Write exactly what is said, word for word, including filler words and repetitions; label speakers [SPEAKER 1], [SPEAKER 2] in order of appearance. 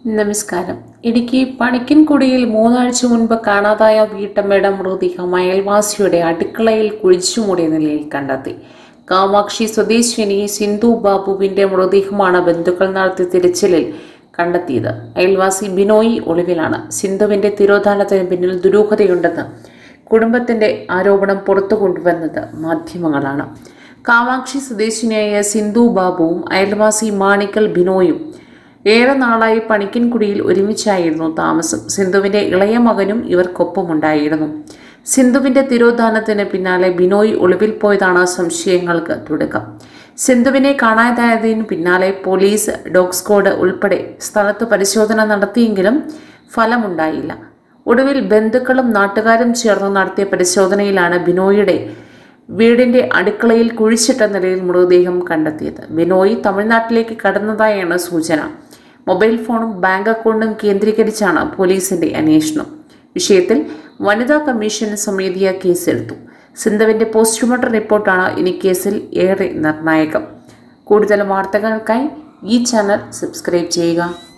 [SPEAKER 1] നമസ്കാരം. ഇടുക്കി പണിക്കൻകുടിയിൽ മൂന്നാഴ്ച മുൻപ് കാണാതായ വീട്ടമ്മയുടെ മൃതദേഹം അയൽവാസിയുടെ അടുക്കളയിൽ കുഴിച്ചുമൂടിയ നിലയിൽ കണ്ടെത്തി. കാമാക്ഷി സ്വദേശിനി സിന്ധു ബാബുവിന്റെ മൃതദേഹമാണ് ബന്ധുക്കൾ നടത്തിയ തിരച്ചിലിൽ കണ്ടെത്തിയത്. അയൽവാസി ബിനോയ് ഒളിവിലാണ്. സിന്ധുവിന്റെ തിരോധാനത്തിന് പിന്നിൽ ദുരൂഹതയുണ്ടെന്ന് കുടുംബത്തിന്റെ ആരോപണം പുറത്തു കൊണ്ടുവന്നത് മാധ്യമങ്ങളാണ്. കാമാക്ഷി സ്വദേശിനിയായ സിന്ധു ബാബുവും അയൽവാസി മാണിക്കൽ ബിനോയും ഏറെ നാളായി പണിക്കൻകുടിയിൽ ഒരുമിച്ചായിരുന്നു താമസം. സിന്ധുവിന്റെ ഇളയ മകനും ഇവർക്കൊപ്പമുണ്ടായിരുന്നു. സിന്ധുവിന്റെ തിരോധാനത്തിന് പിന്നാലെ ബിനോയ് ഒളിവിൽ പോയതാണ് സംശയങ്ങൾക്ക് തുടക്കം. സിന്ധുവിനെ കാണാതായതിനു പിന്നാലെ പോലീസ്, ഡോഗ് സ്ക്വാഡ് ഉൾപ്പെടെ സ്ഥലത്ത് പരിശോധന നടത്തിയെങ്കിലും ഫലമുണ്ടായില്ല. ഒടുവിൽ ബന്ധുക്കളും നാട്ടുകാരും ചേർന്ന് നടത്തിയ പരിശോധനയിലാണ് ബിനോയുടെ വീടിന്റെ അടുക്കളയിൽ കുഴിച്ചിട്ട നിലയിൽ മൃതദേഹം കണ്ടെത്തിയത്. ബിനോയ് തമിഴ്നാട്ടിലേക്ക് കടന്നതായാണ് സൂചന. മൊബൈൽ ഫോണും ബാങ്ക് അക്കൗണ്ടും കേന്ദ്രീകരിച്ചാണ് പോലീസിന്റെ അന്വേഷണം. വിഷയത്തിൽ വനിതാ കമ്മീഷൻ സ്വമേധയാ കേസെടുത്തു. സിന്ധുവിന്റെ പോസ്റ്റ്മോർട്ടം റിപ്പോർട്ടാണ് ഇനി കേസിൽ ഏറെ നിർണായകം. കൂടുതൽ വാർത്തകൾക്കായി ഈ ചാനൽ സബ്സ്ക്രൈബ് ചെയ്യുക.